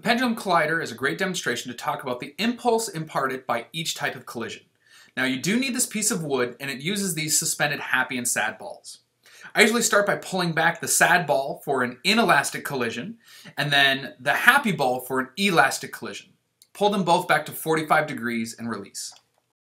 Pendulum Collider is a great demonstration to talk about the impulse imparted by each type of collision. Now you do need this piece of wood, and it uses these suspended happy and sad balls. I usually start by pulling back the sad ball for an inelastic collision, and then the happy ball for an elastic collision. Pull them both back to 45 degrees and release.